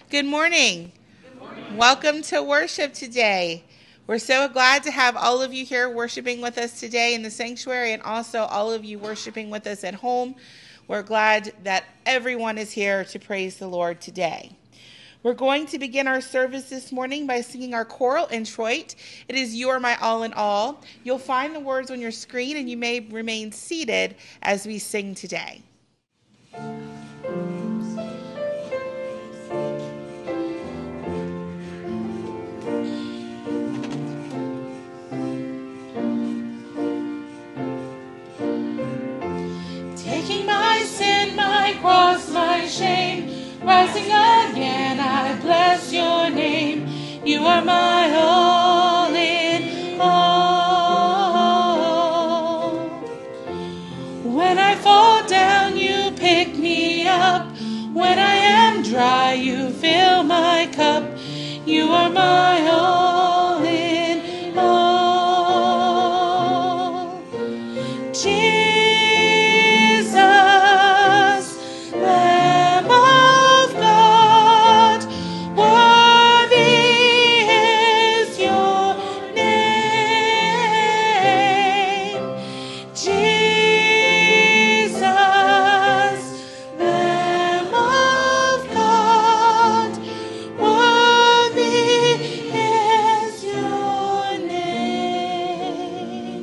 Good morning. Welcome to worship today. We're so glad to have all of you here worshiping with us today in the sanctuary and also all of you worshiping with us at home. We're glad that everyone is here to praise the Lord today. We're going to begin our service this morning by singing our choral introit. It is You Are My All in All. You'll find the words on your screen and you may remain seated as we sing today. Taking my sin, my cross, my shame, rising again, I bless your name. You are my all in all. When I fall down, you pick me up. When I am dry, you fill my cup. You are my all in all. Jesus, Lamb of God, worthy is your name. Jesus, Lamb of God, worthy is your name.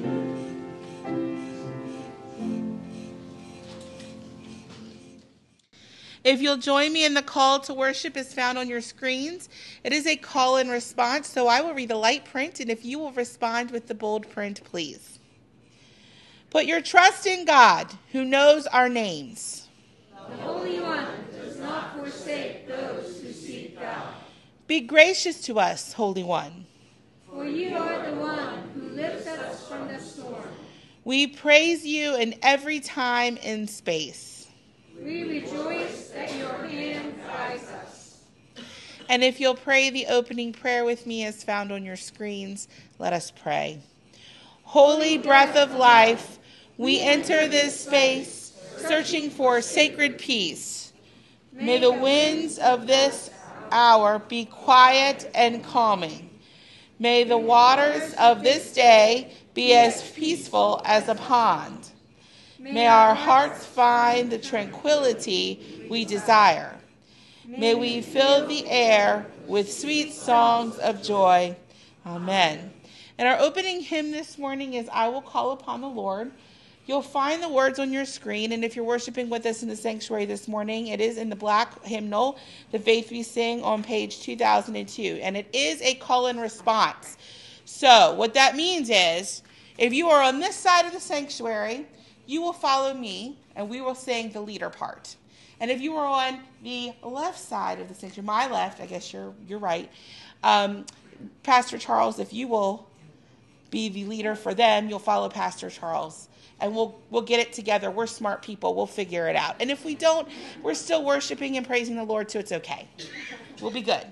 If you'll join me in the call to worship is found on your screens. It is a call and response, so I will read the light print, and if you will respond with the bold print, please. Put your trust in God, who knows our names. The Holy One does not forsake those who seek God. Be gracious to us, Holy One. For you are the one who lifts us from the storm. We praise you in every time and space. We rejoice that your hand guides us. And if you'll pray the opening prayer with me as found on your screens, let us pray. Holy breath of life, we enter this space, searching for sacred peace. May the winds of this hour be quiet and calming. May the waters of this day be as peaceful as a pond. May our hearts find the tranquility we desire. May we fill the air with sweet songs of joy. Amen. And our opening hymn this morning is I Will Call Upon the Lord. You'll find the words on your screen, and if you're worshiping with us in the sanctuary this morning, it is in the black hymnal, The Faith We Sing, on page 2002, and it is a call and response. So what that means is, if you are on this side of the sanctuary, you will follow me, and we will sing the leader part. And if you are on the left side of the sanctuary, my left, I guess you're right, Pastor Charles, if you will be the leader for them, you'll follow Pastor Charles. And we'll get it together. We're smart people. We'll figure it out. And if we don't, we're still worshiping and praising the Lord, so it's okay. We'll be good.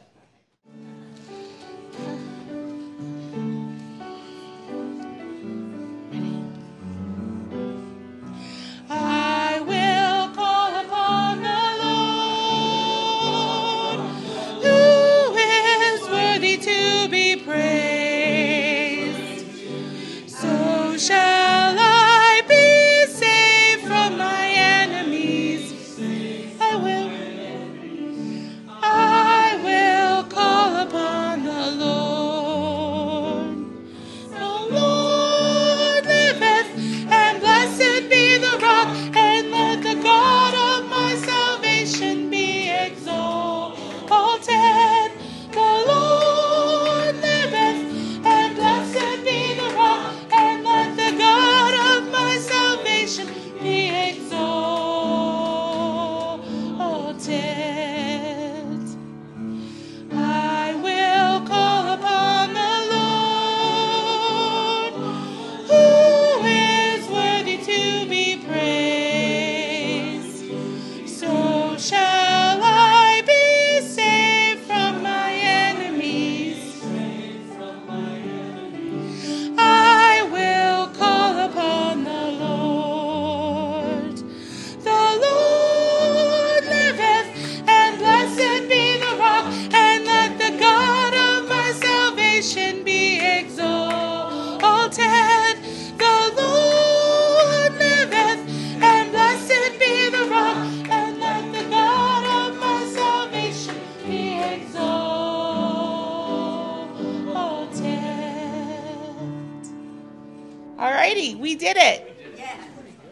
I will call upon the Lord, who is worthy to be praised. So shall I be saved from my enemies. I will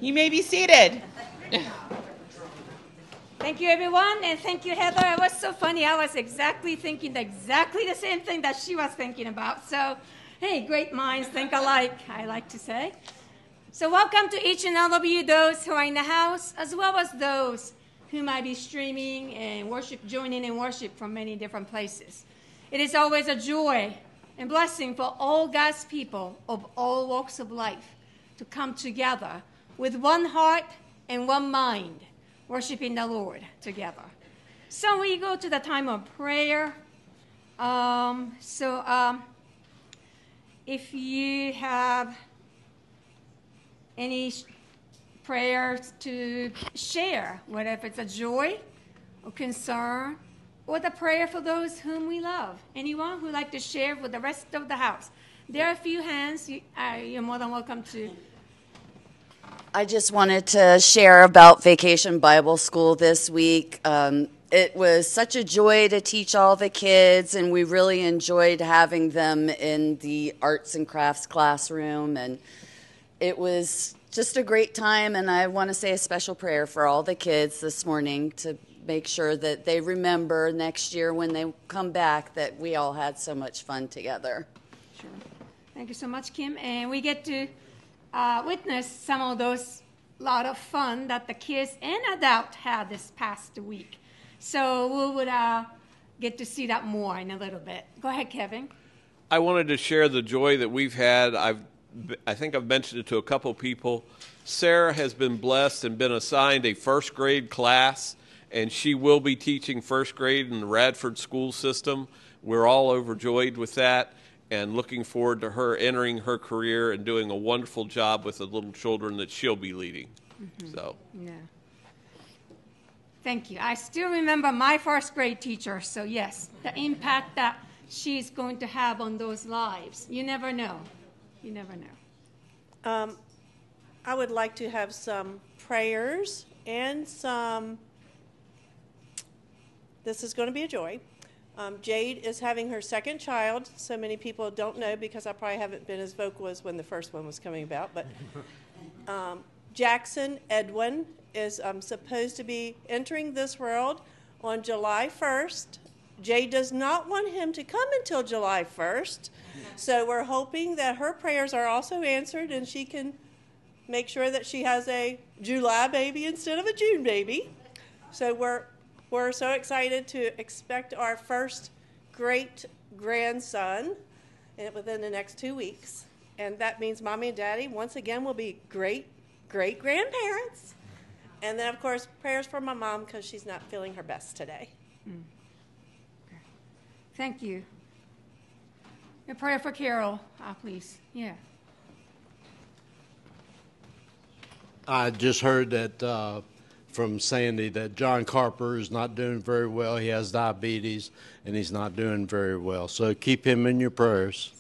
You may be seated. Thank you, everyone, and thank you, Heather. It was so funny. I was thinking exactly the same thing that she was thinking about. So, hey, great minds think alike, I like to say. So welcome to each and all of you, those who are in the house, as well as those who might be streaming and joining in worship from many different places. It is always a joy and blessing for all God's people of all walks of life to come together with one heart and one mind, worshiping the Lord together. So we go to the time of prayer. If you have any prayers to share, whether if it's a joy or concern, or the prayer for those whom we love. Anyone who would like to share with the rest of the house? There are a few hands. You're more than welcome to. I just wanted to share about Vacation Bible School this week. It was such a joy to teach all the kids, and we really enjoyed having them in the arts and crafts classroom, and it was just a great time, and I want to say a special prayer for all the kids this morning to make sure that they remember next year when they come back that we all had so much fun together. Sure. Thank you so much, Kim. And we get to witness some of those lot of fun that the kids and adults had this past week. So we would get to see that more in a little bit. Go ahead, Kevin. I wanted to share the joy that we've had. I think I've mentioned it to a couple people. Sarah has been blessed and been assigned a first grade class, and she will be teaching first grade in the Radford school system. We're all overjoyed with that and looking forward to her entering her career and doing a wonderful job with the little children that she'll be leading. Mm-hmm. So. Yeah. Thank you. I still remember my first grade teacher, so yes, the impact that she's going to have on those lives. You never know. You never know. I would like to have some prayers and some. This is going to be a joy. Jade is having her second child. So many people don't know because I probably haven't been as vocal as when the first one was coming about. But Jackson Edwin is supposed to be entering this world on July 1st. Jade does not want him to come until July 1st. So we're hoping that her prayers are also answered and she can make sure that she has a July baby instead of a June baby. So we're so excited to expect our first great grandson within the next 2 weeks. And that means Mommy and Daddy, once again, will be great grandparents. And then, of course, prayers for my mom because she's not feeling her best today. Mm. Okay. Thank you. A prayer for Carol, please. Yeah. I just heard that from Sandy that John Carper is not doing very well. He has diabetes, and he's not doing very well. So keep him in your prayers.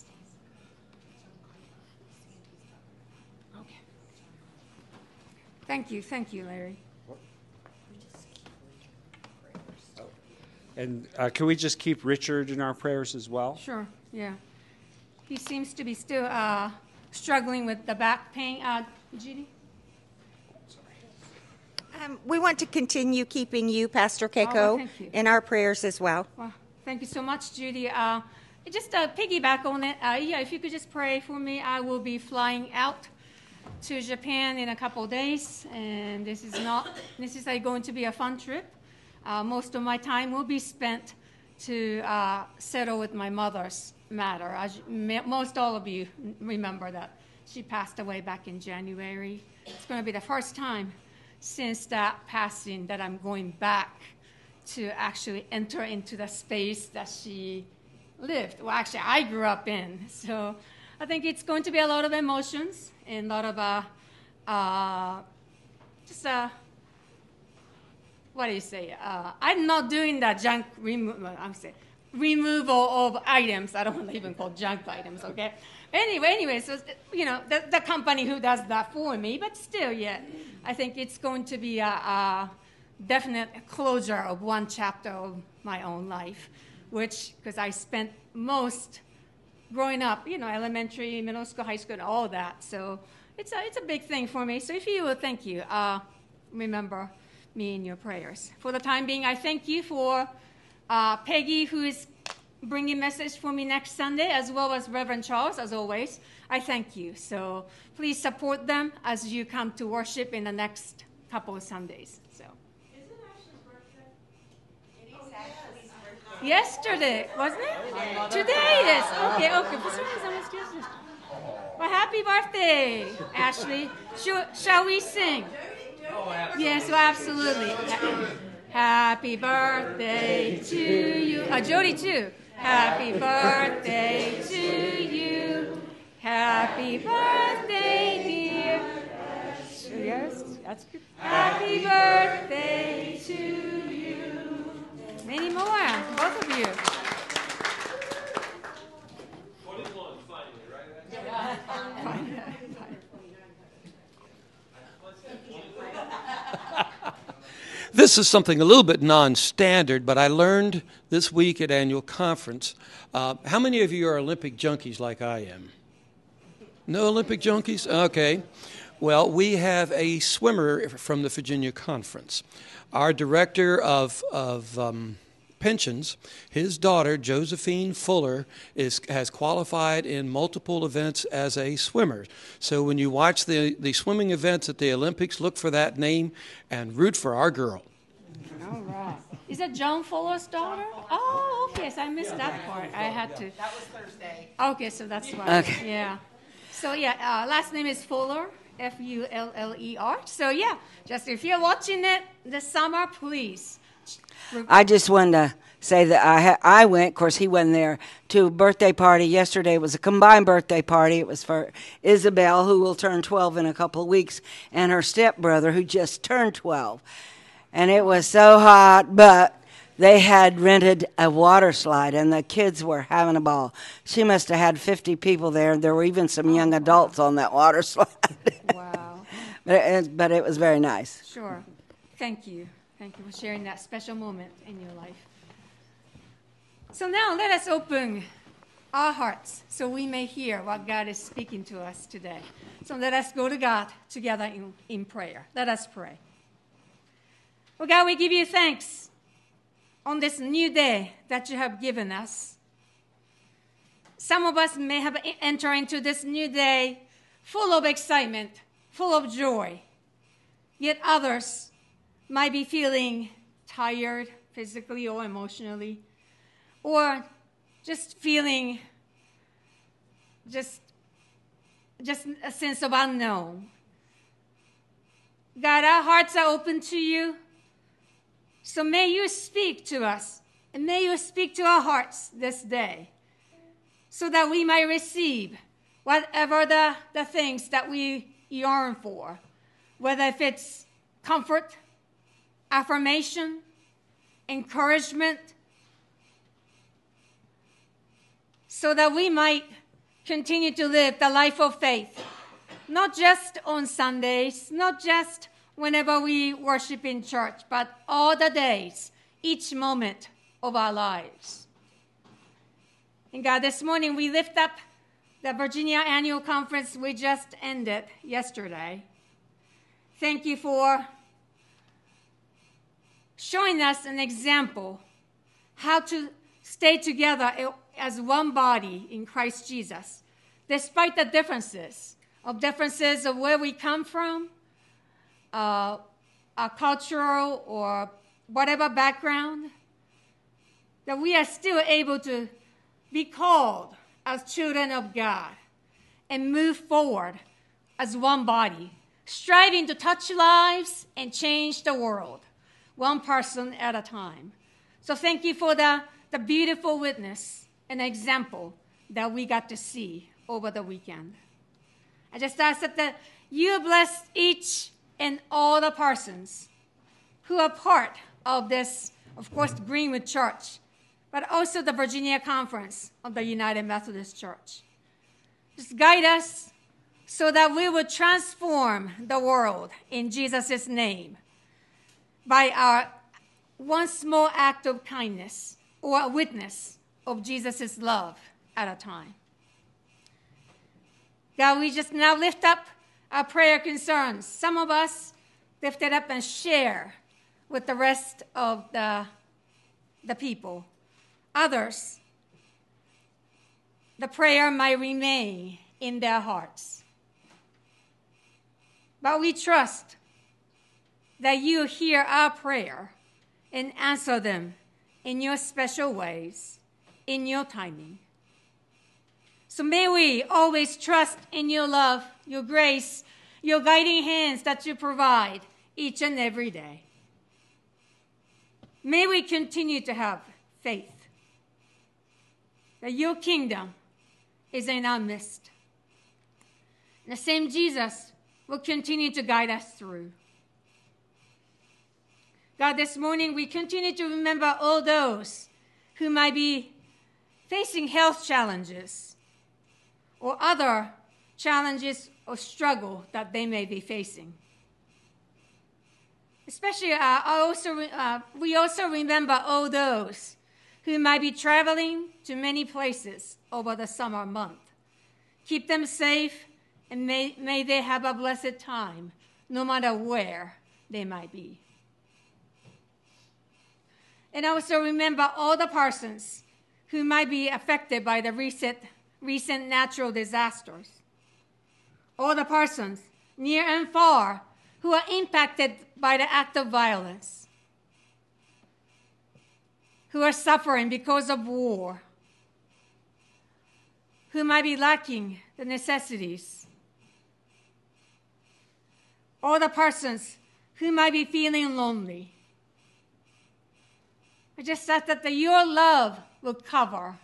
Okay. Thank you, Larry. And can we just keep Richard in our prayers as well? Sure, yeah. He seems to be still struggling with the back pain. Judy? We want to continue keeping you, Pastor Keiko, in our prayers as well. Well, thank you so much, Judy. Just piggyback on it, if you could just pray for me. I will be flying out to Japan in a couple of days, and this is going to be a fun trip. Most of my time will be spent to settle with my mother's matter. As most all of you remember that she passed away back in January. It's going to be the first time since that passing that I'm going back to actually enter into the space that she lived. Well, actually, I grew up in. So I think it's going to be a lot of emotions and a lot of what do you say? I'm not doing that junk removal of items. I don't want to even call junk items, okay? Anyway, so, the company who does that for me, but still, yeah, I think it's going to be a definite closure of one chapter of my own life, because I spent most growing up, elementary, middle school, high school, and all that. So it's a big thing for me. So if you will, thank you. Remember me in your prayers. For the time being, I thank you for Peggy, who is bringing message for me next Sunday, as well as Reverend Charles, as always. I thank you. So please support them as you come to worship in the next couple of Sundays. So. Is it Ashley's birthday? It is Ashley's birthday. Yesterday, wasn't it? Today it is. Okay. For some reason, it's yesterday. Well, happy birthday, Ashley. Shall we sing? Yes, well, absolutely. Happy birthday to you. Jody, too. Happy birthday to you. Happy birthday, dear. Yes, that's good. Happy birthday to you. Many more, both of you. 21 finally, right? This is something a little bit non-standard, but I learned this week at annual conference. How many of you are Olympic junkies like I am? No Olympic junkies? Okay. Well, we have a swimmer from the Virginia Conference. Our director of pensions, his daughter, Josephine Fuller, has qualified in multiple events as a swimmer. So when you watch the swimming events at the Olympics, look for that name and root for our girl. All right. Is that John Fuller's daughter? Oh, okay. So I missed that part. I had to. That was Thursday. Okay, so that's why. Okay. Yeah. So yeah, last name is Fuller, Fuller. So yeah, just if you're watching it this summer, please. I just wanted to say that I went, of course he wasn't there, to a birthday party yesterday. It was a combined birthday party. It was for Isabel, who will turn 12 in a couple of weeks, and her stepbrother, who just turned 12. And it was so hot, but they had rented a water slide, and the kids were having a ball. She must have had 50 people there. There were even some young adults on that water slide. Wow. But it was very nice. Sure. Thank you. Thank you for sharing that special moment in your life. So now let us open our hearts so we may hear what God is speaking to us today. So let us go to God together in prayer. Let us pray. Oh God, we give you thanks on this new day that you have given us. Some of us may have entered into this new day full of excitement, full of joy, yet others might be feeling tired physically or emotionally, or just feeling just a sense of unknown. God, our hearts are open to you, so may you speak to us, and may you speak to our hearts this day, so that we might receive whatever the things that we yearn for, whether if it's comfort, affirmation, encouragement, so that we might continue to live the life of faith, not just on Sundays, not just whenever we worship in church, but all the days, each moment of our lives. And God, this morning we lift up the Virginia Annual Conference we just ended yesterday. Thank you for showing us an example how to stay together as one body in Christ Jesus, despite the differences of where we come from, our cultural or whatever background, that we are still able to be called as children of God and move forward as one body, striving to touch lives and change the world, one person at a time. So thank you for the beautiful witness and example that we got to see over the weekend. I just ask that you bless each and all the persons who are part of this, of course, Greenwood Church, but also the Virginia Conference of the United Methodist Church. Just guide us so that we will transform the world in Jesus' name by our one small act of kindness or a witness of Jesus' love at a time. God, we just now lift up our prayer concerns. Some of us lift it up and share with the rest of the people. Others, the prayer might remain in their hearts. But we trust that you hear our prayer and answer them in your special ways, in your timing. So may we always trust in your love, your grace, your guiding hands that you provide each and every day. May we continue to have faith that your kingdom is in our midst. The same Jesus will continue to guide us through. God, this morning we continue to remember all those who might be facing health challenges or other challenges or struggle that they may be facing. Especially, we also remember all those who might be traveling to many places over the summer month. Keep them safe, and may they have a blessed time, no matter where they might be. And also remember all the persons who might be affected by the recent natural disasters. All the persons, near and far, who are impacted by the act of violence, who are suffering because of war, who might be lacking the necessities. All the persons who might be feeling lonely. I just ask that your love will cover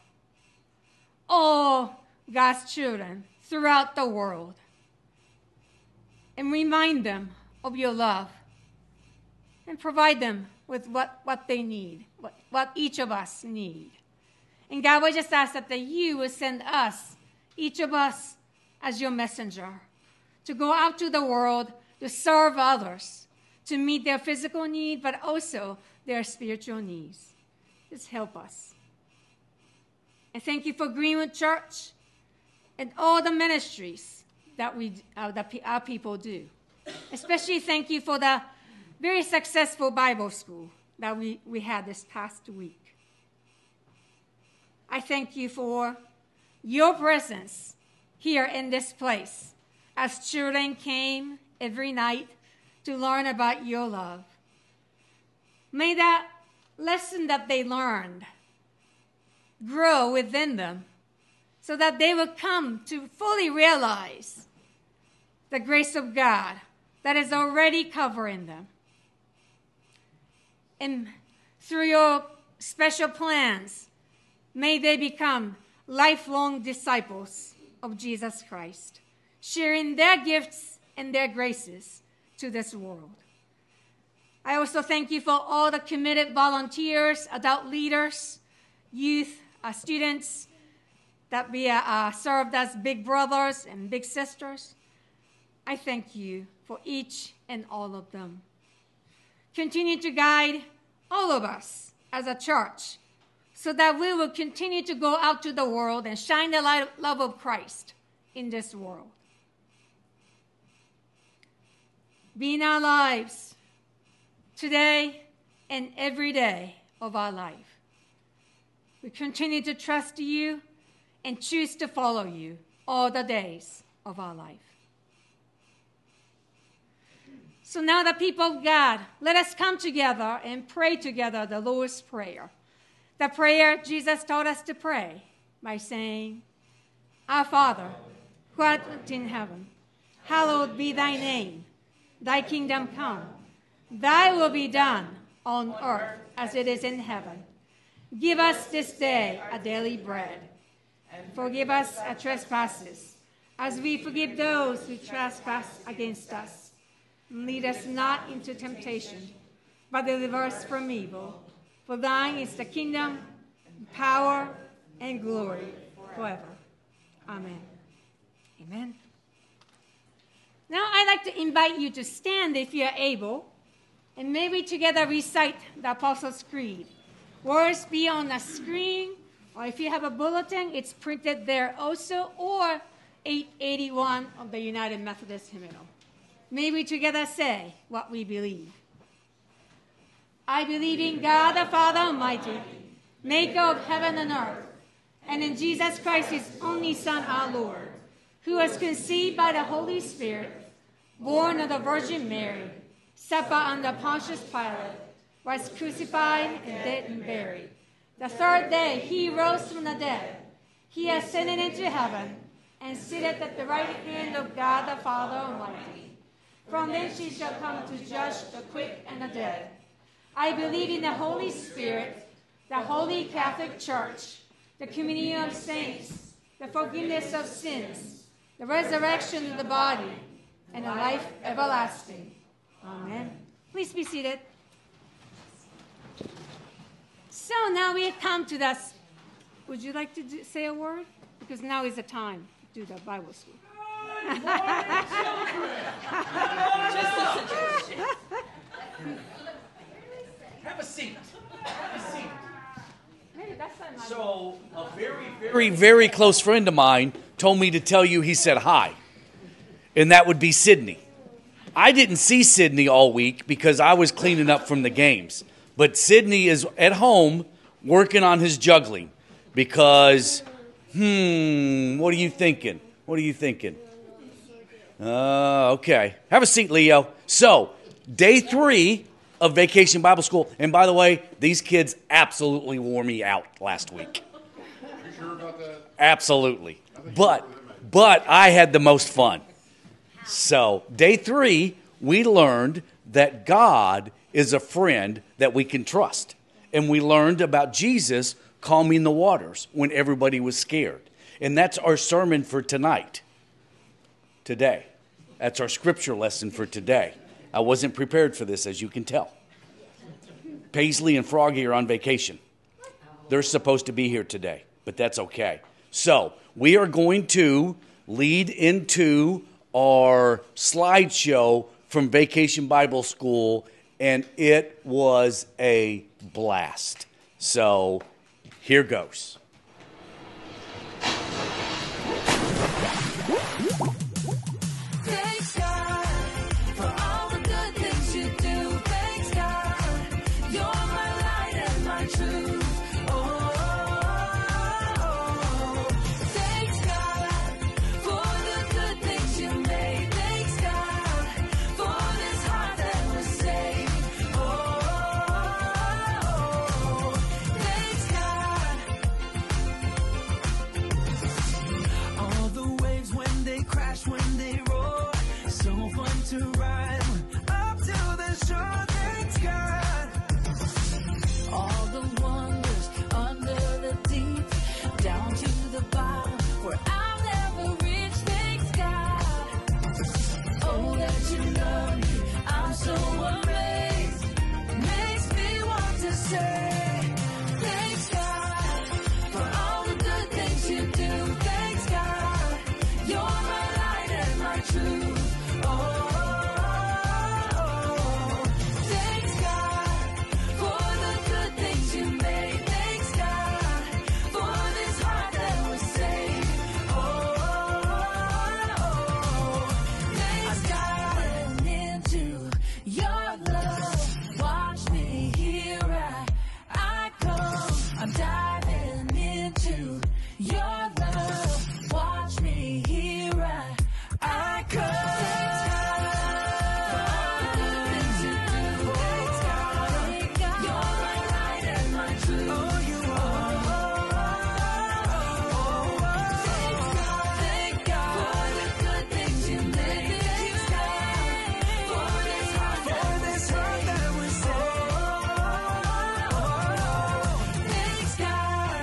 all God's children throughout the world and remind them of your love and provide them with what they need, what each of us need. And God, we just ask that you will send us, each of us, as your messenger, to go out to the world, to serve others, to meet their physical need, but also their spiritual needs. Just help us. And thank you for Greenwood Church and all the ministries that our people do. Especially thank you for the very successful Bible school that we had this past week. I thank you for your presence here in this place as children came every night to learn about your love. May that lesson that they learned grow within them so that they will come to fully realize the grace of God that is already covering them. And through your special plans, may they become lifelong disciples of Jesus Christ, sharing their gifts and their graces to this world. I also thank you for all the committed volunteers, adult leaders, youth, students that we served as big brothers and big sisters. I thank you for each and all of them. Continue to guide all of us as a church so that we will continue to go out to the world and shine the love of Christ in this world. Be in our lives today and every day of our life. We continue to trust you and choose to follow you all the days of our life. So now, the people of God, let us come together and pray together the Lord's Prayer. The prayer Jesus taught us to pray by saying, Our Father, who art in heaven, hallowed be thy name. Thy kingdom come. Thy will be done on earth as it is in heaven. Give us this day our daily bread. Forgive us our trespasses, as we forgive those who trespass against us. Lead us not into temptation, but deliver us from evil. For thine is the kingdom, power, and glory forever. Amen. Amen. Now I'd like to invite you to stand if you're able, and may we together recite the Apostles' Creed. Words be on the screen, or if you have a bulletin, it's printed there also, or 881 of the United Methodist Hymnal. May we together say what we believe. I believe in God the Father Almighty, maker of heaven and earth, and in Jesus Christ, his only Son, our Lord, who was conceived by the Holy Spirit, born of the Virgin Mary, suffered under Pontius Pilate, was crucified and dead and buried. The third day he rose from the dead. He ascended into heaven and sitteth at the right hand of God the Father Almighty. From thence he shall come to judge the quick and the dead. I believe in the Holy Spirit, the Holy Catholic Church, the communion of saints, the forgiveness of sins, the resurrection of the body, and the life everlasting. Amen. Please be seated. So now we come to this. Would you like to say a word? Because now is the time to do the Bible school. Have a seat. Have a seat. Maybe that's not my So, a very, very close friend of mine told me to tell you he said hi. And that would be Sydney. I didn't see Sydney all week because I was cleaning up from the games. But Sydney is at home working on his juggling because, what are you thinking? What are you thinking? Okay. Have a seat, Leo. So, day 3 of Vacation Bible School. And by the way, these kids absolutely wore me out last week. You sure about that? Absolutely. But I had the most fun. So, day 3, we learned that God is a friend that we can trust. And we learned about Jesus calming the waters when everybody was scared. And that's our sermon for tonight. Today. That's our scripture lesson for today. I wasn't prepared for this, as you can tell. Paisley and Froggy are on vacation. They're supposed to be here today, but that's okay. So, we are going to lead into our slideshow from Vacation Bible School, and it was a blast. So, here goes. Thanks God for all the good things you do. Thanks God, you're my light and my truth. Thanks God for the good things you made. Thanks God for this heart that was saved. Thanks God. All the waves when they crash, when they roar, so fun to ride up to the shore. Thanks God. All the wonders under the deep, down to the bottom where I'll never reach. Thanks God. Oh, that you love me, I'm so amazed. Makes me want to say thanks God for all the good things you do. Thanks God, you're my light and my truth. Thanks God for the good things you made. Thanks God for this heart that was saved. Thanks God. I'm into your love. Watch me, here I come. I'm diving into your love. Watch me, here I come. Thanks God for all the good things you do. Thanks God, you're my light and my truth. Oh, you are. Thank God for the good things you made. Thanks God for this heart that was saved. Thanks God.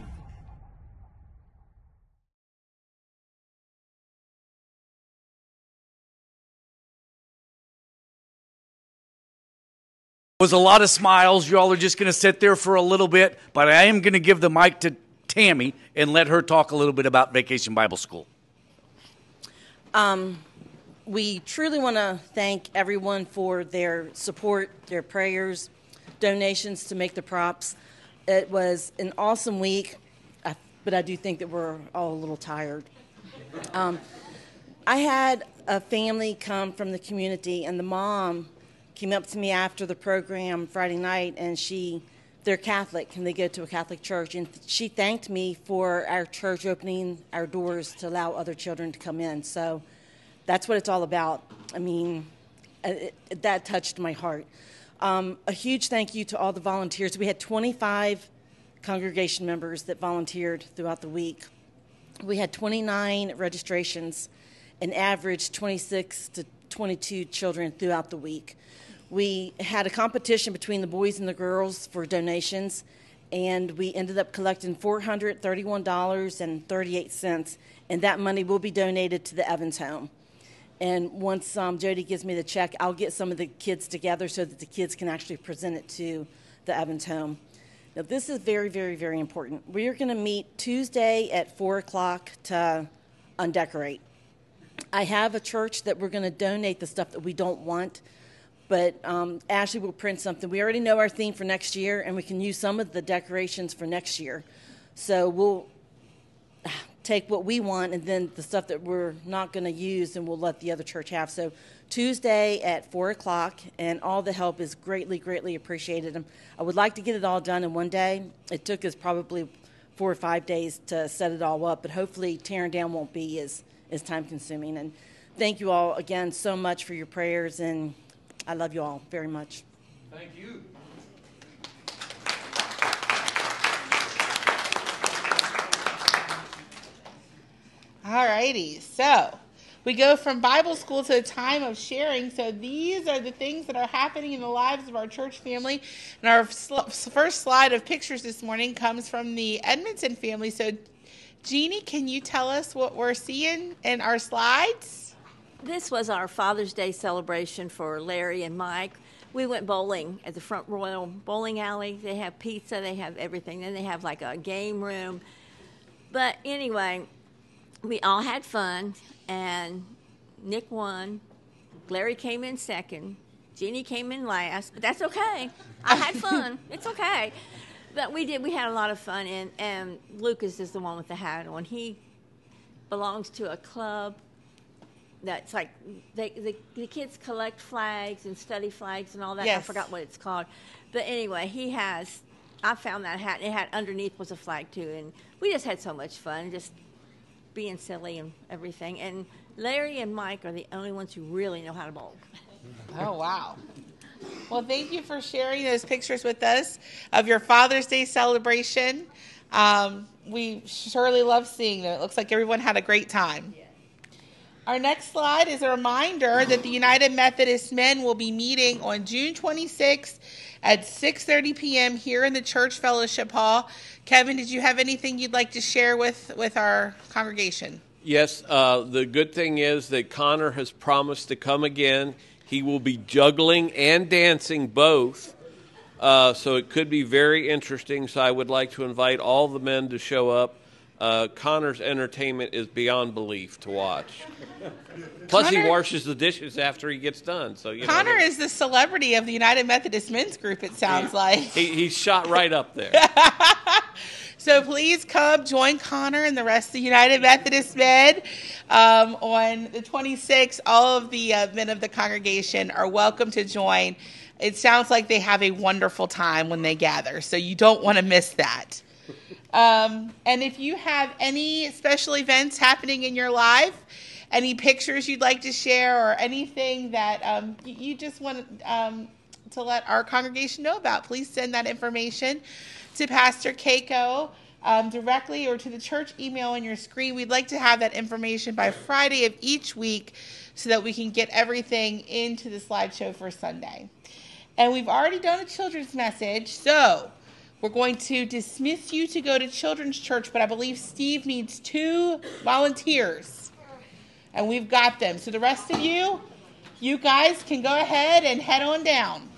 Was a lot of smiles. Y'all are just going to sit there for a little bit, but I am going to give the mic to Tammy and let her talk a little bit about Vacation Bible School. We truly want to thank everyone for their support, their prayers, donations to make the props. It was an awesome week, but I do think that we're all a little tired. I had a family come from the community, and the mom came up to me after the program Friday night, and they're Catholic, and they go to a Catholic church, and she thanked me for our church opening our doors to allow other children to come in. So that's what it's all about. I mean, that touched my heart. A huge thank you to all the volunteers. We had 25 congregation members that volunteered throughout the week. We had 29 registrations, an average 26 to 22 children throughout the week. We had a competition between the boys and the girls for donations, and we ended up collecting $431.38, and that money will be donated to the Evans home. And once Jody gives me the check, I'll get some of the kids together so that the kids can actually present it to the Evans home. Now, this is very, very, very important. We are going to meet Tuesday at 4 o'clock to undecorate. I have a church that we're going to donate the stuff that we don't want, but Ashley will print something. We already know our theme for next year, and we can use some of the decorations for next year. So we'll take what we want and then the stuff that we're not going to use, and we'll let the other church have. So Tuesday at 4 o'clock, and all the help is greatly, greatly appreciated. I would like to get it all done in one day. It took us probably 4 or 5 days to set it all up, but hopefully tearing down won't be as time-consuming. And thank you all again so much for your prayers, and I love you all very much. Thank you. All righty, so we go from Bible school to a time of sharing. So these are the things that are happening in the lives of our church family. And our first slide of pictures this morning comes from the Edmondson family. So Jeannie, can you tell us what we're seeing in our slides? This was our Father's Day celebration for Larry and Mike. We went bowling at the Front Royal Bowling Alley. They have pizza, they have everything. Then they have like a game room. But anyway, we all had fun, and Nick won. Larry came in second. Jeannie came in last, but that's okay. I had fun. It's okay. But we had a lot of fun, and Lucas is the one with the hat on. He belongs to a club that's like the kids collect flags and study flags and all that. Yes. I forgot what it's called. But anyway, I found that hat, and it had underneath was a flag too, and we just had so much fun, just being silly and everything. And Larry and Mike are the only ones who really know how to bowl. Oh, wow. Well, thank you for sharing those pictures with us of your Father's Day celebration. We surely love seeing them. It looks like everyone had a great time. Our next slide is a reminder that the United Methodist Men will be meeting on June 26th at 6:30 p.m. here in the Church Fellowship Hall. Kevin, did you have anything you'd like to share with our congregation? Yes, the good thing is that Connor has promised to come again. He will be juggling and dancing both, so it could be very interesting. So I would like to invite all the men to show up. Connor's entertainment is beyond belief to watch. Plus, he washes the dishes after he gets done. So Connor is the celebrity of the United Methodist Men's Group, it sounds like. He's shot right up there. So please come join Connor and the rest of the United Methodist Men on the 26th. All of the men of the congregation are welcome to join. It sounds like they have a wonderful time when they gather, so you don't want to miss that. And if you have any special events happening in your life, any pictures you'd like to share, or anything that you just want to let our congregation know about, please send that information to Pastor Keiko directly, or to the church email on your screen. We'd like to have that information by Friday of each week so that we can get everything into the slideshow for Sunday. And we've already done a children's message, so we're going to dismiss you to go to children's church, but I believe Steve needs 2 volunteers, and we've got them. So the rest of you guys can go ahead and head on down.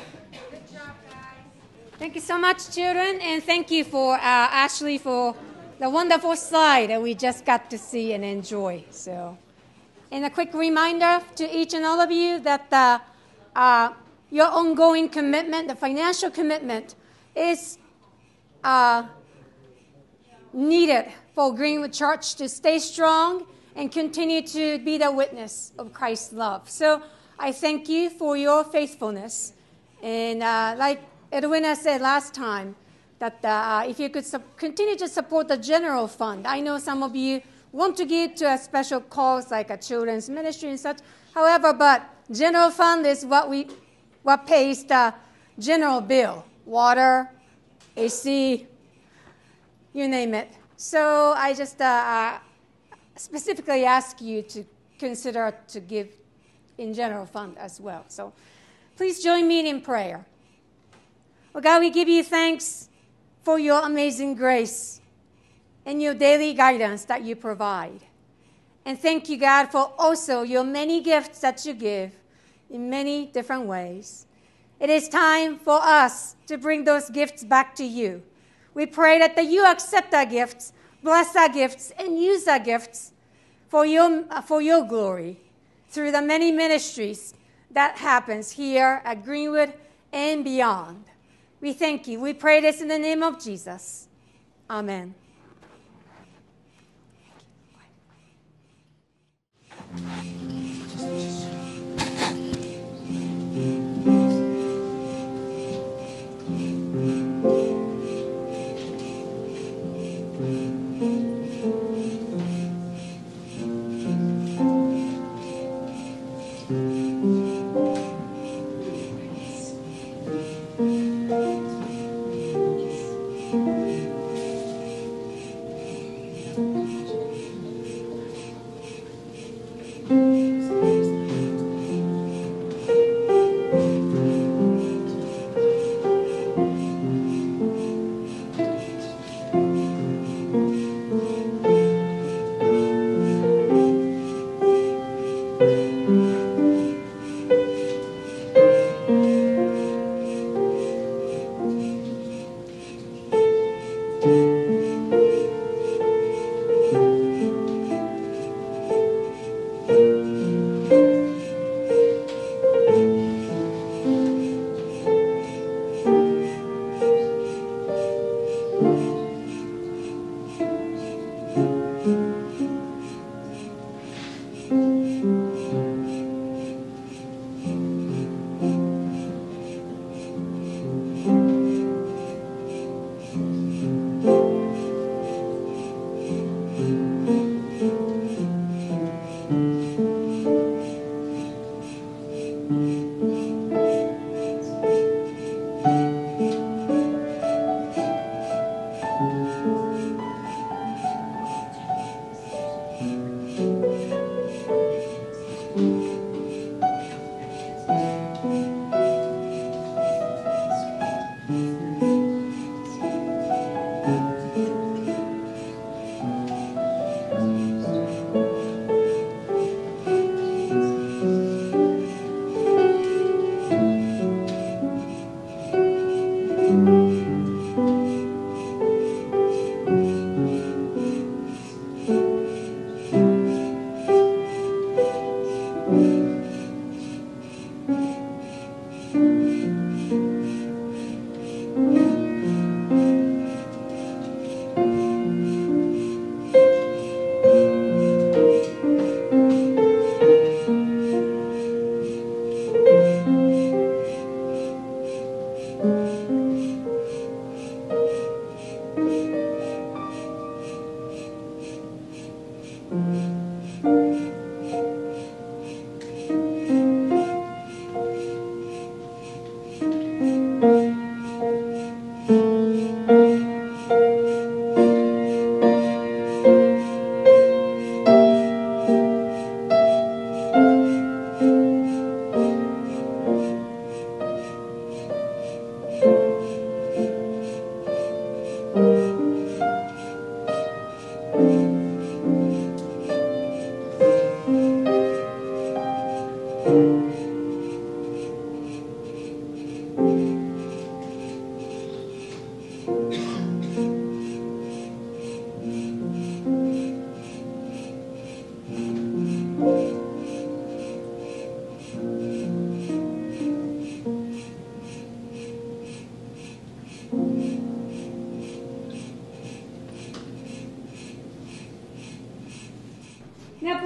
Thank you so much, children, and thank you for Ashley for the wonderful slide that we just got to see and enjoy. So, and a quick reminder to each and all of you that your ongoing commitment, the financial commitment, is needed for Greenwood Church to stay strong and continue to be the witness of Christ's love. So I thank you for your faithfulness. And like Edwina said last time, that if you could continue to support the general fund. I know some of you want to give to a special cause like a children's ministry and such. However, but general fund is what pays the general bill, water, AC, you name it. So I just specifically ask you to consider to give in general fund as well. So please join me in prayer. Oh God, we give you thanks for your amazing grace and your daily guidance that you provide. And thank you, God, for also your many gifts that you give in many different ways. It is time for us to bring those gifts back to you. We pray that you accept our gifts, bless our gifts, and use our gifts for your glory through the many ministries that happens here at Greenwood and beyond. We thank you. We pray this in the name of Jesus. Amen.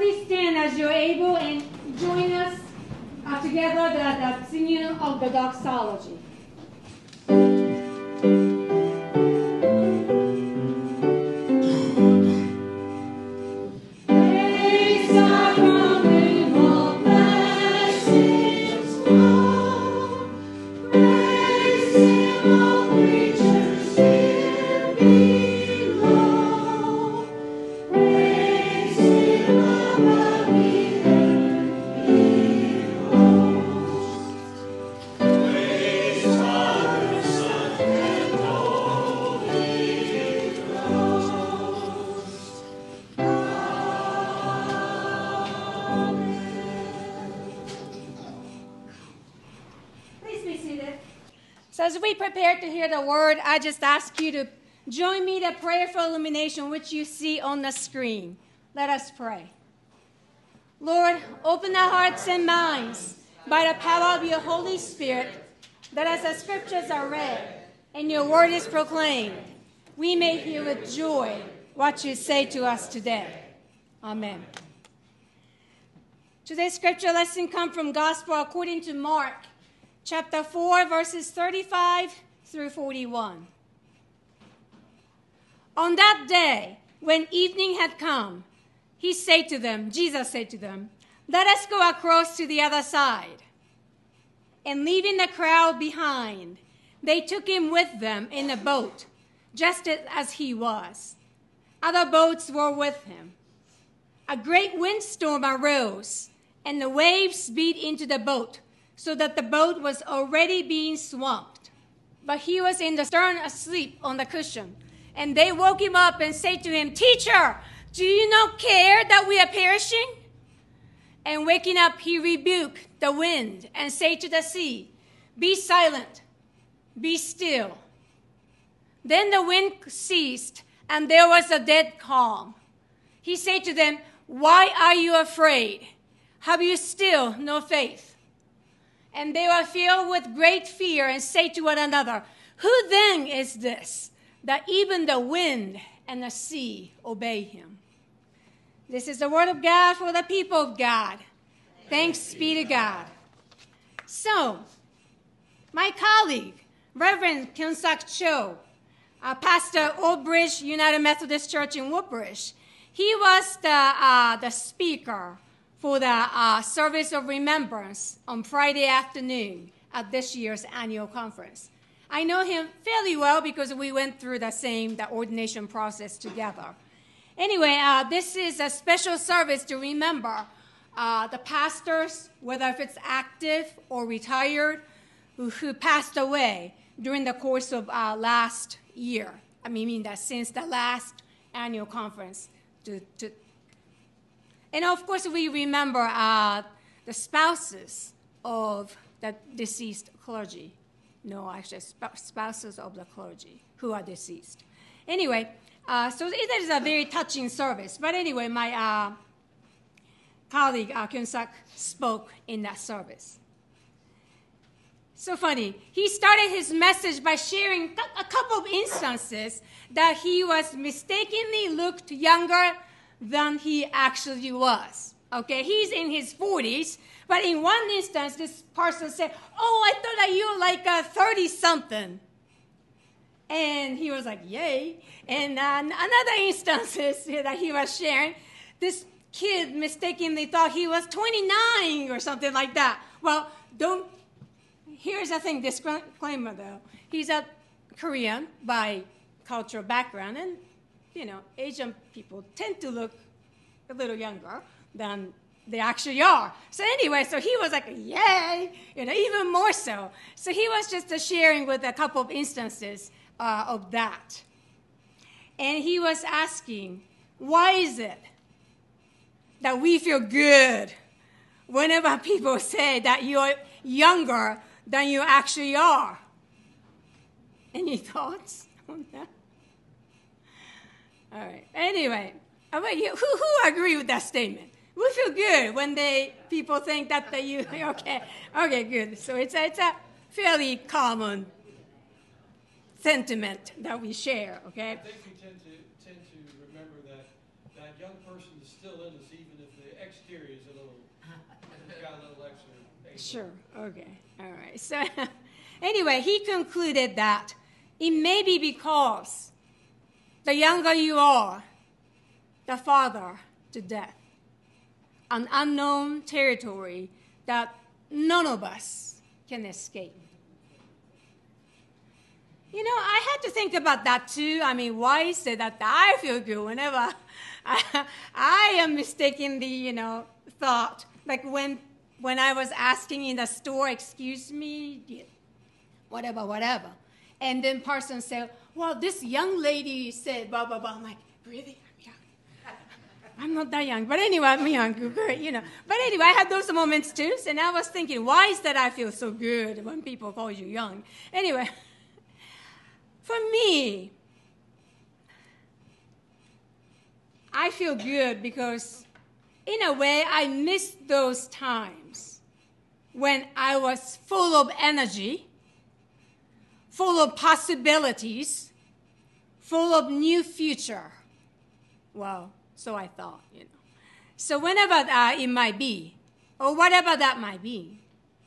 please stand as you're able and join us together the singing of the doxology. So as we prepare to hear the word, I just ask you to join me in the prayer for illumination, which you see on the screen. Let us pray. Lord, open our hearts and minds by the power of your Holy Spirit, that as the scriptures are read and your word is proclaimed, we may hear with joy what you say to us today. Amen. Today's scripture lesson comes from Gospel according to Mark, chapter 4, verses 35 through 41. On that day, when evening had come, Jesus said to them, "Let us go across to the other side." And leaving the crowd behind, they took him with them in a boat, just as he was. Other boats were with him. A great windstorm arose, and the waves beat into the boat, so that the boat was already being swamped. But he was in the stern asleep on the cushion. And they woke him up and said to him, "Teacher, do you not care that we are perishing?" And waking up, he rebuked the wind and said to the sea, "Be silent, be still." Then the wind ceased, and there was a dead calm. He said to them, "Why are you afraid? Have you still no faith?" And they were filled with great fear and said to one another, "Who then is this, that even the wind and the sea obey him?" This is the word of God for the people of God. Thanks be to God. So, my colleague, Reverend Kyung-Sak Cho, pastor Old Bridge United Methodist Church in Woodbridge, he was the speaker for the service of remembrance on Friday afternoon at this year's annual conference. I know him fairly well because we went through the ordination process together. Anyway, this is a special service to remember the pastors, whether if it's active or retired, who passed away during the course of last year. I mean that since the last annual conference. And of course, we remember the spouses of the deceased clergy. No, actually, spouses of the clergy who are deceased. Anyway, so it is a very touching service. But anyway, my colleague, Kyung-Sak, spoke in that service. So funny. He started his message by sharing a couple of instances that he was mistakenly looked younger than he actually was. Okay, he's in his 40s, but in one instance, this person said, "Oh, I thought that you were like 30-something." And he was like, "Yay." And another instance that he was sharing, this kid mistakenly thought he was 29 or something like that. Well, here's the thing, disclaimer though. He's a Korean by cultural background, and Asian people tend to look a little younger than they actually are. So anyway, so he was like, "Yay," even more so. So he was just sharing with a couple of instances of that. And he was asking, why is it that we feel good whenever people say that you're younger than you actually are? Any thoughts on that? All right. Anyway, how about you? Who agree with that statement? We feel good when people think that you okay, good. So it's a fairly common sentiment that we share. Okay. I think we tend to remember that that young person is still in us, even if the exterior is got a little extra. Sure. Okay. All right. So anyway, he concluded that it may be because the younger you are, the farther to death, an unknown territory that none of us can escape. You know, I had to think about that too. I mean, why is it that I feel good whenever I am mistaking the, thought? Like when I was asking in the store, excuse me, whatever. And then person said, well, this young lady said, blah, blah, blah. I'm like, really? I'm young. I'm not that young. But anyway, I'm young, But anyway, I had those moments too. And I was thinking, why is that I feel so good when people call you young? Anyway, for me, I feel good because in a way, I miss those times when I was full of energy, full of possibilities, full of new future. Well, so I thought, So whenever it might be, or whatever that might be.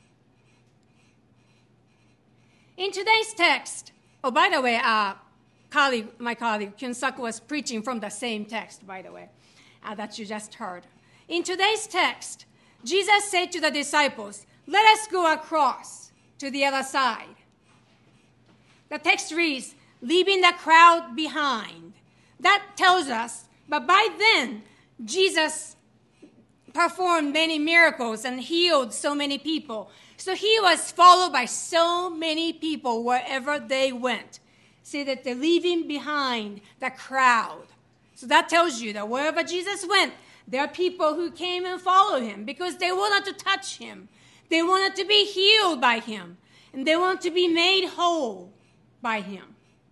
In today's text, oh, by the way, my colleague, Kyun Suk, was preaching from the same text, by the way, that you just heard. In today's text, Jesus said to the disciples, let us go across to the other side. The text reads, leaving the crowd behind. That tells us, but by then, Jesus performed many miracles and healed so many people. So he was followed by so many people wherever they went. See that they're leaving behind the crowd. So that tells you that wherever Jesus went, there are people who came and followed him because they wanted to touch him. They wanted to be healed by him. And they wanted to be made whole by him.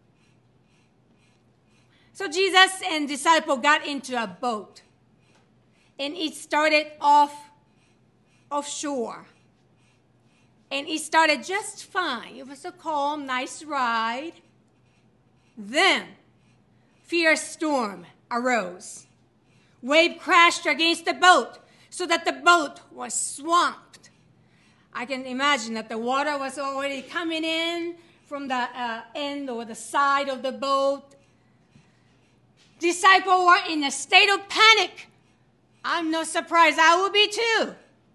So Jesus and disciple got into a boat. And it started offshore. And it started just fine. It was a calm, nice ride. Then, fierce storm arose. Wave crashed against the boat so that the boat was swamped. I can imagine that the water was already coming in from the end or the side of the boat. Disciples were in a state of panic. I'm no surprise, I will be too.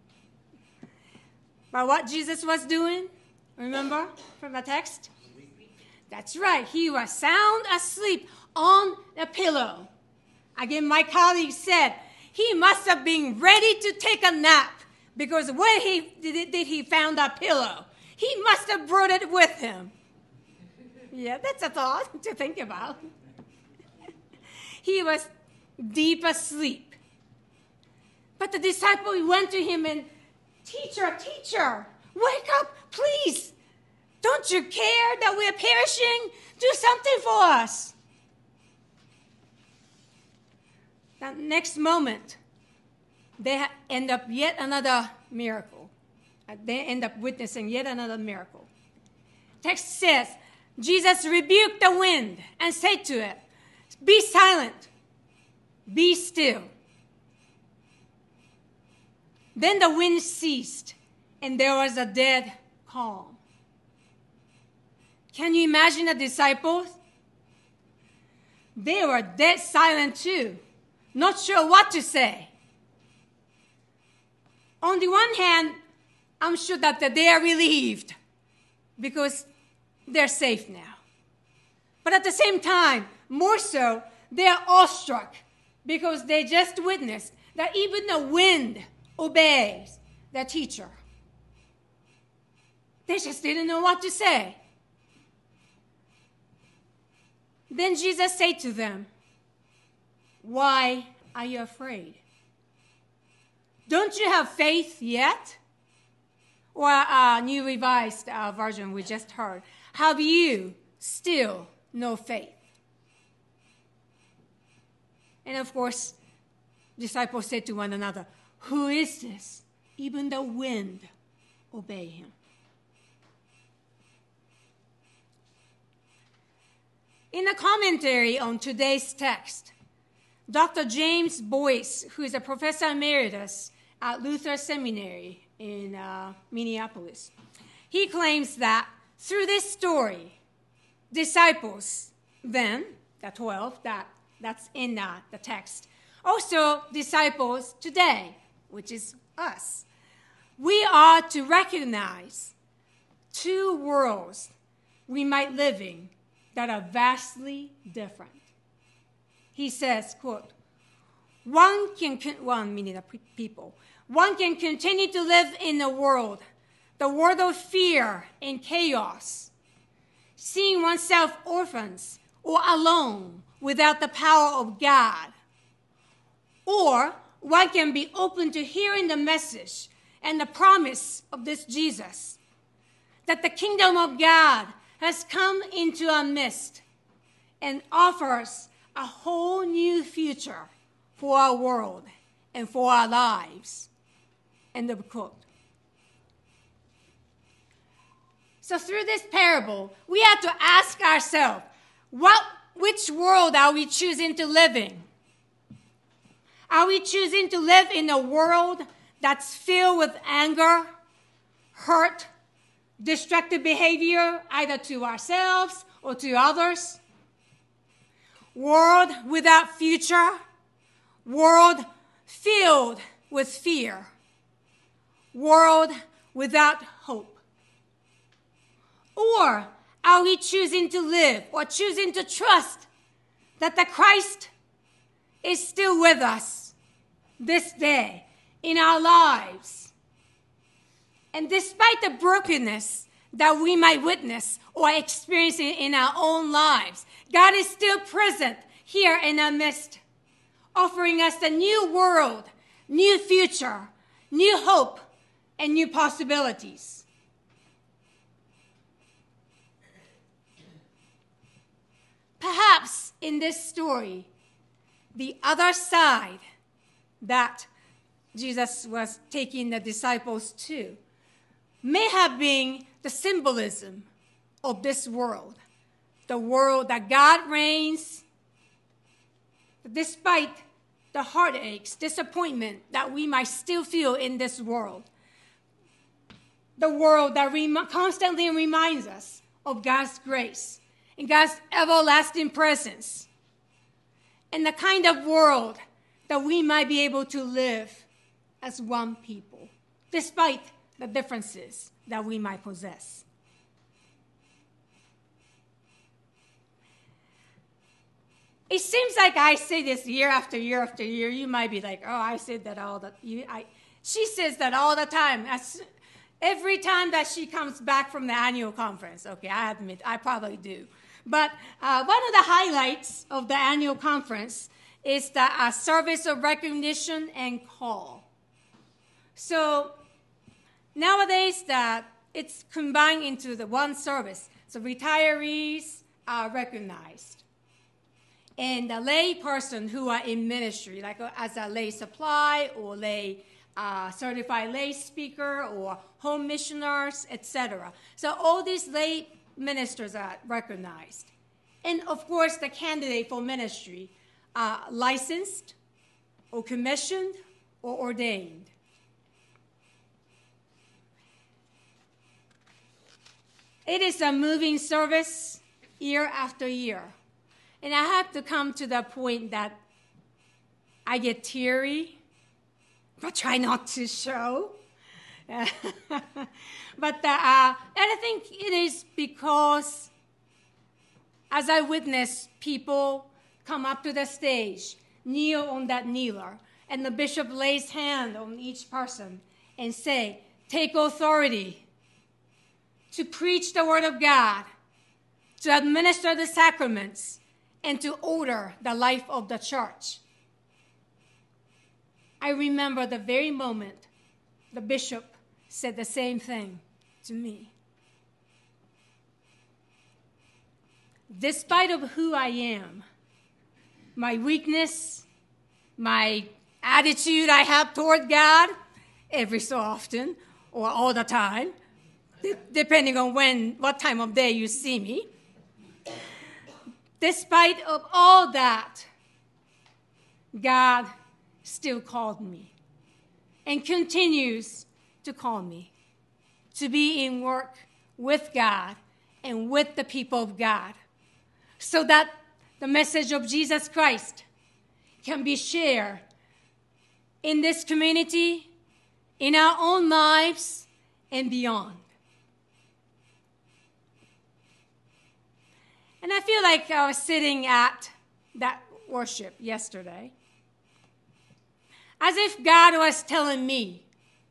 But what Jesus was doing, remember from the text? That's right, he was sound asleep on a pillow. Again, my colleague said he must have been ready to take a nap because where did he found that pillow? He must have brought it with him. Yeah, that's a thought to think about. He was deep asleep. But the disciple went to him and, Teacher, wake up, please. Don't you care that we're perishing? Do something for us. That next moment, they end up yet another miracle. They end up witnessing yet another miracle. Text says, Jesus rebuked the wind and said to it, be silent, be still. Then the wind ceased, and there was a dead calm. Can you imagine the disciples? They were dead silent too, not sure what to say. On the one hand, I'm sure that they are relieved because they're safe now. But at the same time, more so, they are awestruck because they just witnessed that even the wind obeys their teacher. They just didn't know what to say. Then Jesus said to them, why are you afraid? Don't you have faith yet? Or New Revised Version we just heard. Have you still no faith? And of course, disciples said to one another, who is this? Even the wind obey him. In a commentary on today's text, Dr. James Boyce, who is a professor emeritus at Luther Seminary in Minneapolis, he claims that through this story, disciples then, the 12, that's in the text, also disciples today, which is us, we are to recognize two worlds we might live in that are vastly different. He says, quote, one meaning the people, one can continue to live in the world of fear and chaos, seeing oneself orphans or alone without the power of God. Or one can be open to hearing the message and the promise of this Jesus, that the kingdom of God has come into our midst and offers a whole new future for our world and for our lives. End of quote. So through this parable, we have to ask ourselves, which world are we choosing to live in? Are we choosing to live in a world that's filled with anger, hurt, destructive behavior, either to ourselves or to others? World without future, world filled with fear, world without hope? Or are we choosing to live or choosing to trust that the Christ is still with us this day in our lives? And despite the brokenness that we might witness or experience in our own lives, God is still present here in our midst, offering us a new world, new future, new hope, and new possibilities. Perhaps in this story, the other side that Jesus was taking the disciples to may have been the symbolism of this world, the world that God reigns, despite the heartaches, disappointment that we might still feel in this world, the world that constantly reminds us of God's grace and God's everlasting presence, and the kind of world that we might be able to live as one people, despite the differences that we might possess. It seems like I say this year after year after year. You might be like, oh, I said that all the time. She says that all the time. Every time that she comes back from the annual conference. Okay, I admit, I probably do. But one of the highlights of the annual conference is the service of recognition and call. So nowadays, it's combined into the one service. So retirees are recognized. And the lay person who are in ministry, like as a lay supply or lay certified lay speaker or home missioners, etc. So all these lay ministers are recognized. And of course, the candidate for ministry are licensed or commissioned or ordained. It is a moving service year after year. And I have to come to the point that I get teary, but try not to show. And I think it is because as I witness people come up to the stage, kneel on that kneeler, and the bishop lays hand on each person and say, take authority to preach the word of God, to administer the sacraments, and to order the life of the church. I remember the very moment the bishop said the same thing to me. Despite of who I am, my weakness, my attitude I have toward God, every so often or all the time, depending on what time of day you see me, despite of all that, God still called me and continues to call me to be in work with God and with the people of God, so that the message of Jesus Christ can be shared in this community, in our own lives, and beyond. And I feel like I was sitting at that worship yesterday, as if God was telling me,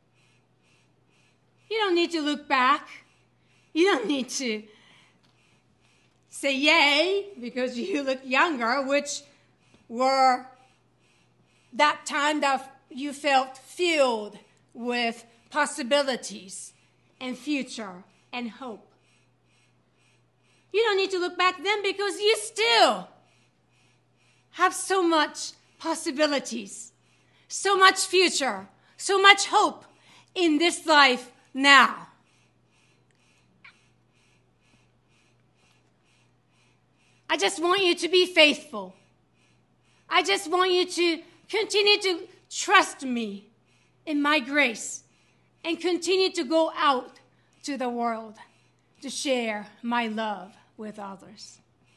you don't need to look back. You don't need to say yay because you look younger, which were that time that you felt filled with possibilities and future and hope. You don't need to look back then because you still have so much possibilities, so much future, so much hope in this life now. I just want you to be faithful. I just want you to continue to trust me in my grace and continue to go out to the world to share my love with others.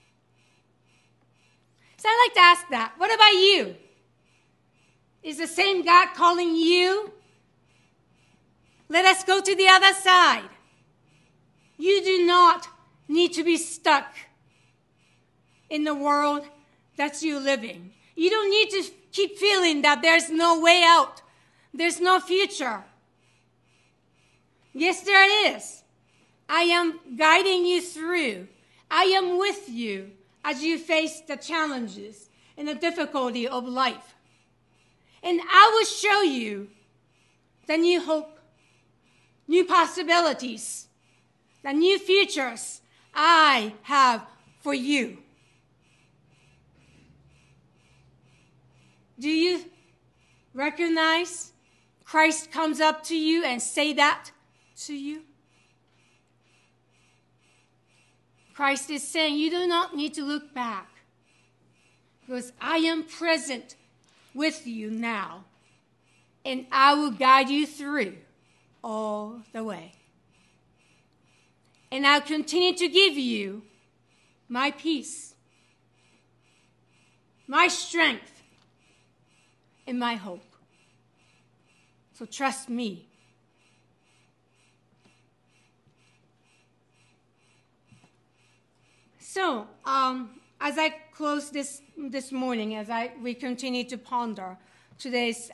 So I'd like to ask that. What about you? Is the same God calling you? Let us go to the other side. You do not need to be stuck in the world that you're living. You don't need to keep feeling that there's no way out. There's no future. Yes, there is. I am guiding you through. I am with you as you face the challenges and the difficulty of life. And I will show you the new hope, new possibilities, the new futures I have for you. Do you recognize Christ comes up to you and say that to you? Christ is saying you do not need to look back because I am present with you now and I will guide you through all the way. And I'll continue to give you my peace, my strength, and my hope. So trust me. So, as I close this morning, as we continue to ponder today's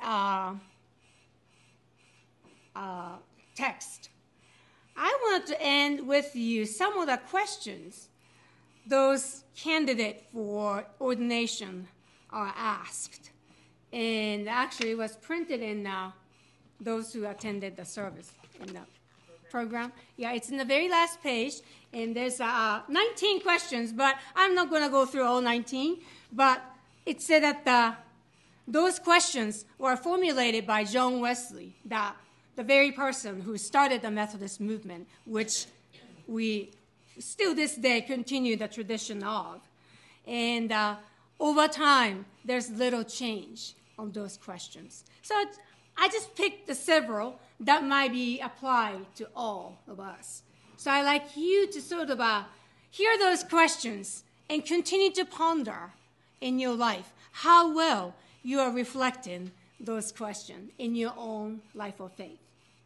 text, I want to end with you some of the questions those candidates for ordination are asked. And actually, it was printed in those who attended the service in the program. Yeah, it's in the very last page, and there's 19 questions, but I'm not going to go through all 19. But it said that those questions were formulated by John Wesley, the very person who started the Methodist movement, which we still this day continue the tradition of. And over time, there's little change on those questions. So I just picked the several that might be applied to all of us. So I'd like you to sort of hear those questions and continue to ponder in your life how well you are reflecting those questions in your own life of faith.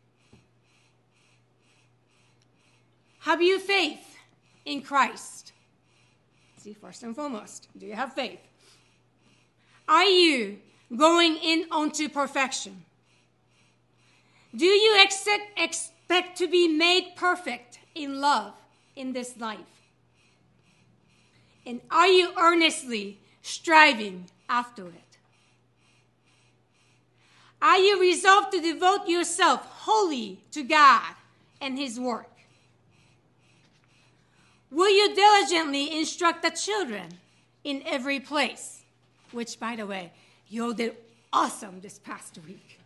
Have you faith in Christ? See, first and foremost, do you have faith? Are you going in onto perfection? Do you expect to be made perfect in love in this life? And are you earnestly striving after it? Are you resolved to devote yourself wholly to God and His work? Will you diligently instruct the children in every place? Which, by the way, you all did awesome this past week.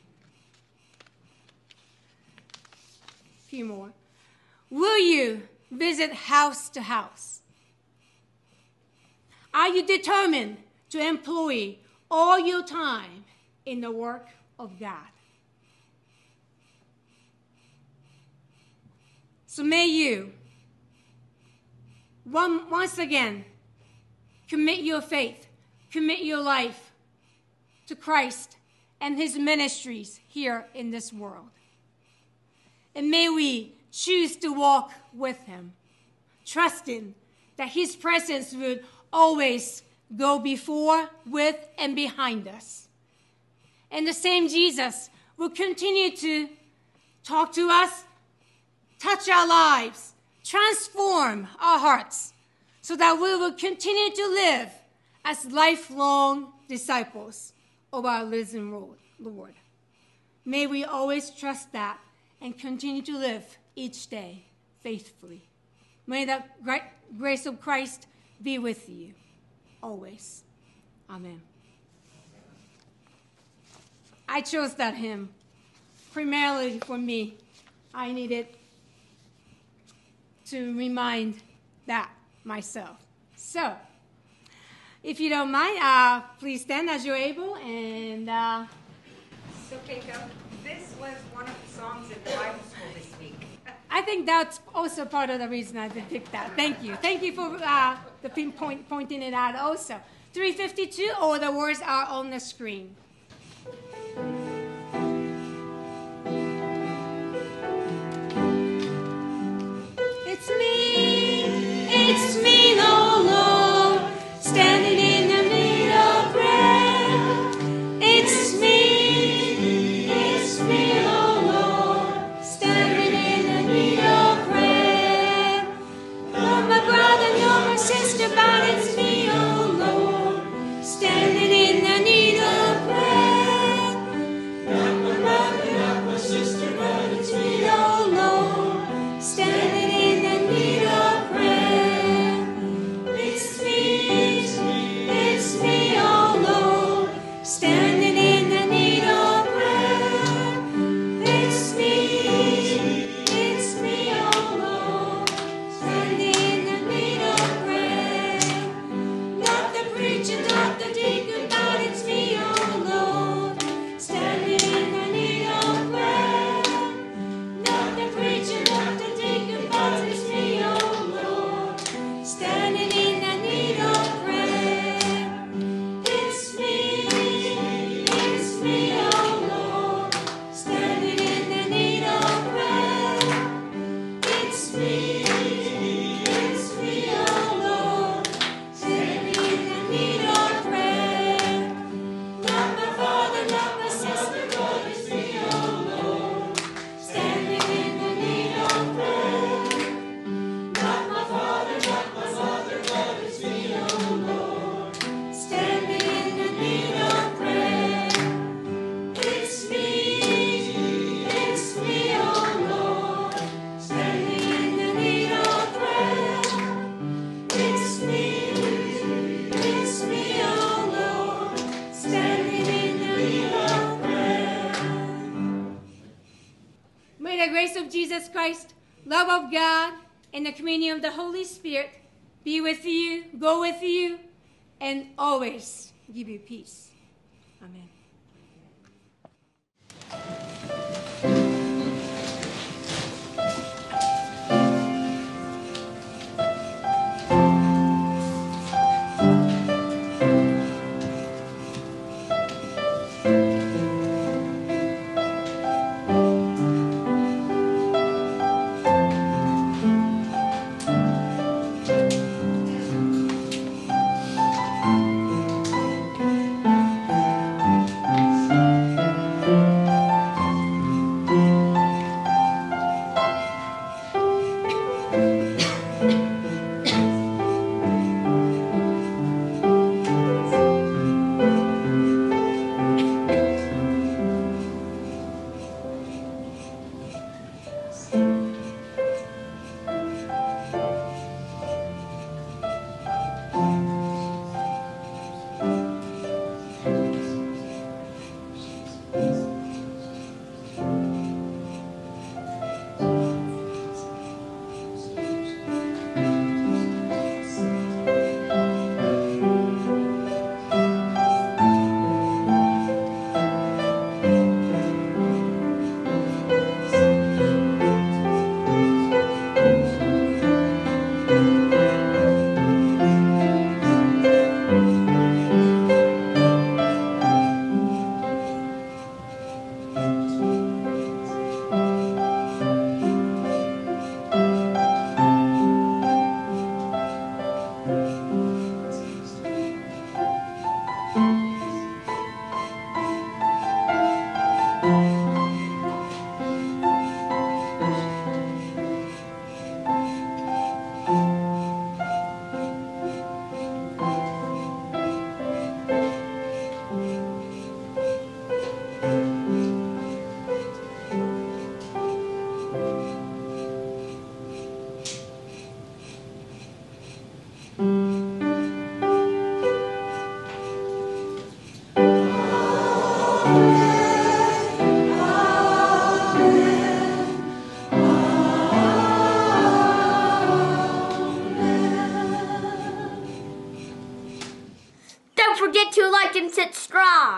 A few more. Will you visit house to house? Are you determined to employ all your time in the work of God. So may you, once again, commit your faith, commit your life to Christ and his ministries here in this world. And may we choose to walk with him, trusting that his presence would always go before, with, and behind us. And the same Jesus will continue to talk to us, touch our lives, transform our hearts, so that we will continue to live as lifelong disciples of our risen Lord. May we always trust that and continue to live each day faithfully. May the grace of Christ be with you always. Amen. I chose that hymn primarily for me. I needed to remind that myself. So, if you don't mind, please stand as you're able. And So, Keiko, this was one of the songs in the Bible school this week. I think that's also part of the reason I picked that. Thank you. Thank you for pointing it out also. 352, or the words are on the screen. It's me, oh Lord, standing in the need of prayer. It's me, oh Lord, standing in the need of prayer. Not my brother, nor my sister, but it's me, oh Lord, standing in the need of prayer. Not my brother, not my sister, but it's me, oh Lord, standing in the need of prayer. It's me, oh Lord, standing in the need of prayer. It's me, oh Lord, standing in the need of prayer. Not the preacher, not the deacon, but it's me, oh Lord, standing in the need of prayer. Not the preacher, not the deacon, but it's me, oh Lord, standing in the need of prayer. It's me, oh Lord, standing in the need of prayer. It's me, oh Lord, standing in the need of prayer. Not my father, not my sister, but it's me, oh Lord, standing in the need of prayer. Not my father, not my mother, but it's me, oh Lord, standing in the need of prayer. It's me, oh Lord, standing in the need of prayer. It's me, oh Lord, standing in the need of prayer. May the grace of Jesus Christ, love of God, and the communion of the Holy Spirit be with you, go with you, and always give you peace. Amen.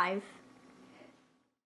5.